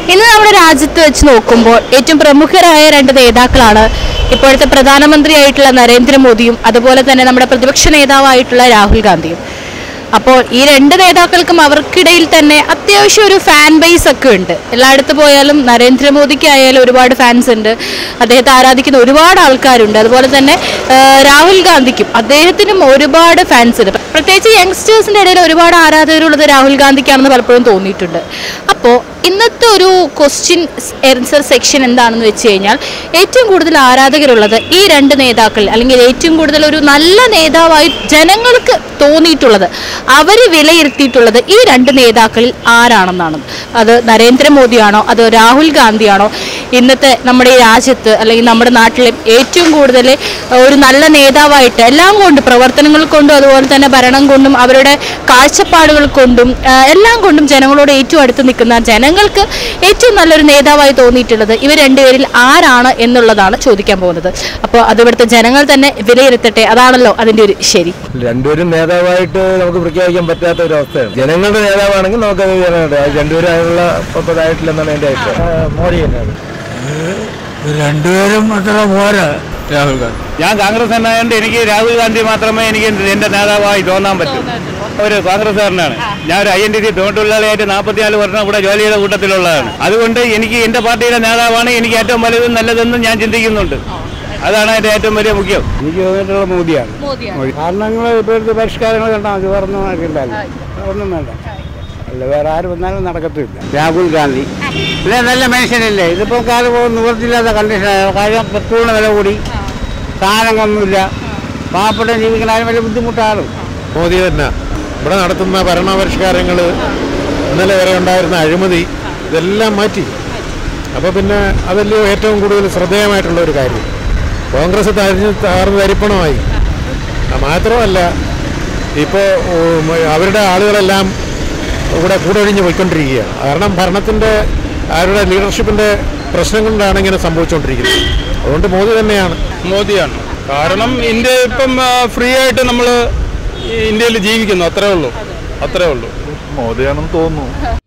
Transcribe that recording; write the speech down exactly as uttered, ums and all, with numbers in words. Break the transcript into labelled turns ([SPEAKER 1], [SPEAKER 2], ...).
[SPEAKER 1] ഇന്ന് നമ്മുടെ രാജ്യത്ത് വെച്ച് നോക്കുമ്പോൾ ഏറ്റവും പ്രമുഖരായ രണ്ട് നേതാക്കളാണ് ഇപ്പോഴത്തെ പ്രധാനമന്ത്രിയായിട്ടുള്ള നരേന്ദ്രമോദിയും അതുപോലെ തന്നെ നമ്മുടെ പ്രതിപക്ഷ നേതാവായിട്ടുള്ള രാഹുൽ ഗാന്ധിയും. അപ്പോൾ ഈ രണ്ട് നേതാക്കൾക്കും അവർക്കിടയിൽ തന്നെ അത്യാവശ്യം ഒരു ഫാൻ ബേസ് ഒക്കെ ഉണ്ട്. എല്ലായിടത്ത് പോയാലും നരേന്ദ്രമോദിക്ക് ആയാലും ഒരുപാട് ഫാൻസ് ഉണ്ട്, അദ്ദേഹത്തെ ആരാധിക്കുന്ന ഒരുപാട് ആൾക്കാരുണ്ട്. അതുപോലെ തന്നെ രാഹുൽ ഗാന്ധിക്കും അദ്ദേഹത്തിനും ഒരുപാട് ഫാൻസ് ഉണ്ട്. പ്രത്യേകിച്ച് യങ്സ്റ്റേഴ്സിൻ്റെ ഇടയിൽ ഒരുപാട് ആരാധകരുള്ളത് രാഹുൽ ഗാന്ധിക്കാണെന്ന് പലപ്പോഴും തോന്നിയിട്ടുണ്ട്. അപ്പോൾ ഇന്നത്തെ ഒരു ക്വസ്റ്റ്യൻ ആൻസർ സെക്ഷൻ എന്താണെന്ന് വെച്ച് കഴിഞ്ഞാൽ ഏറ്റവും കൂടുതൽ ആരാധകരുള്ളത് ഈ രണ്ട് നേതാക്കൾ, അല്ലെങ്കിൽ ഏറ്റവും കൂടുതൽ ഒരു നല്ല നേതാവായി ജനങ്ങൾക്ക് തോന്നിയിട്ടുള്ളത്, അവർ വിലയിരുത്തിയിട്ടുള്ളത് ഈ രണ്ട് നേതാക്കളിൽ ആരാണെന്നാണ്. അത് നരേന്ദ്രമോദിയാണോ അതോ രാഹുൽ ഗാന്ധിയാണോ ഇന്നത്തെ നമ്മുടെ ഈ രാജ്യത്ത് അല്ലെങ്കിൽ നമ്മുടെ നാട്ടിലെ ഏറ്റവും കൂടുതൽ ഒരു നല്ല നേതാവായിട്ട് എല്ലാം കൊണ്ടും, പ്രവർത്തനങ്ങൾ കൊണ്ടും അതുപോലെ തന്നെ ഭരണം കൊണ്ടും അവരുടെ കാഴ്ചപ്പാടുകൾ കൊണ്ടും എല്ലാം കൊണ്ടും ജനങ്ങളോട് ഏറ്റവും അടുത്ത് നിൽക്കുന്ന, ജനങ്ങൾക്ക് ഏറ്റവും നല്ലൊരു നേതാവായി തോന്നിയിട്ടുള്ളത് ഇവർ രണ്ടുപേരിൽ ആരാണ് എന്നുള്ളതാണ് ചോദിക്കാൻ പോകുന്നത്. അപ്പോൾ അത് ഇവിടുത്തെ ജനങ്ങൾ തന്നെ വിലയിരുത്തട്ടെ, അതാണല്ലോ അതിൻ്റെ ഒരു ശരി.
[SPEAKER 2] രണ്ടുപേരും നേതാവായിട്ട് നമുക്ക് പ്രഖ്യാപിക്കാൻ പറ്റാത്ത ഒരു അവസ്ഥയാണ്. ജനങ്ങളുടെ നേതാവാണെങ്കിൽ നമുക്കത് രണ്ടുപേരും അതിനുള്ള പക്വതായിട്ടില്ലെന്നാണ് എൻ്റെ അഭിപ്രായം. മോദി തന്നെയാണ്.
[SPEAKER 3] രണ്ടുപേരും അത്ര പോരാ. രാഹുൽ ഗാന്ധി.
[SPEAKER 4] ഞാൻ കോൺഗ്രസ് എന്നായതുകൊണ്ട് എനിക്ക് രാഹുൽ ഗാന്ധി മാത്രമേ എനിക്ക് എൻ്റെ നേതാവായി തോന്നാൻ പറ്റൂ. ഒരു കോൺഗ്രസ്സുകാരനാണ് ഞാൻ. ഒരു ഐ എൻ ടി സി തൊഴിലാളിയായിട്ട് നാൽപ്പത്തിനാല് വർഷം ഇവിടെ ജോലി ചെയ്ത കൂട്ടത്തിലുള്ളതാണ്. അതുകൊണ്ട് എനിക്ക് എൻ്റെ പാർട്ടിയുടെ നേതാവാണ് എനിക്ക് ഏറ്റവും വലുതും നല്ലതെന്നും ഞാൻ ചിന്തിക്കുന്നുണ്ട്. അതാണ് അതിൻ്റെ ഏറ്റവും വലിയ മുഖ്യം.
[SPEAKER 2] എനിക്ക് തോന്നിയിട്ടുള്ള മോദിയാണ്.
[SPEAKER 3] കാരണങ്ങൾ ഇപ്പോഴത്തെ പരിഷ്കാരങ്ങൾ കണ്ടാൽ മതി, വേറൊന്നും നടക്കില്ലല്ലോ, വേറൊന്നും വേണ്ട. അല്ല വേറെ ആര് വന്നാലും നടക്കത്തില്ല. രാഹുൽ ഗാന്ധി ഇല്ല, നല്ല മനുഷ്യനല്ലേ. ഇതിപ്പോൾ കാലം നിവർത്തില്ലാത്ത കണ്ടീഷനാണ്. കാര്യം പെട്രോളിന് വില കൂടി, സാധനങ്ങളൊന്നുമില്ല, പാവപ്പെട്ട ജീവിക്കാനും വലിയ ബുദ്ധിമുട്ടാണ്.
[SPEAKER 2] മോദി തന്നെ. ഇവിടെ നടത്തുന്ന ഭരണപരിഷ്കാരങ്ങൾ, ഇന്നലെ വരെ ഉണ്ടായിരുന്ന അഴിമതി, ഇതെല്ലാം മാറ്റി. അപ്പോൾ പിന്നെ അതല്ലേ ഏറ്റവും കൂടുതൽ ശ്രദ്ധേയമായിട്ടുള്ള ഒരു കാര്യം. കോൺഗ്രസ് തരിഞ്ഞ് താർന്ന് തരിപ്പണമായി. മാത്രമല്ല ഇപ്പോൾ അവരുടെ ആളുകളെല്ലാം ഇവിടെ കൂടൊഴിഞ്ഞ് പോയിക്കൊണ്ടിരിക്കുകയാണ്. കാരണം ഭരണത്തിൻ്റെ അവരുടെ ലീഡർഷിപ്പിൻ്റെ പ്രശ്നം കൊണ്ടാണ് ഇങ്ങനെ സംഭവിച്ചുകൊണ്ടിരിക്കുന്നത്. അതുകൊണ്ട് മോദി തന്നെയാണ്.
[SPEAKER 4] മോദിയാണ്. കാരണം ഇന്ത്യ ഇപ്പം ഫ്രീ ആയിട്ട് നമ്മൾ ഇന്ത്യയിൽ ജീവിക്കുന്നു, അത്രേ ഉള്ളൂ, അത്രേ ഉള്ളൂ.
[SPEAKER 2] മോദിയാണെന്ന് തോന്നുന്നു.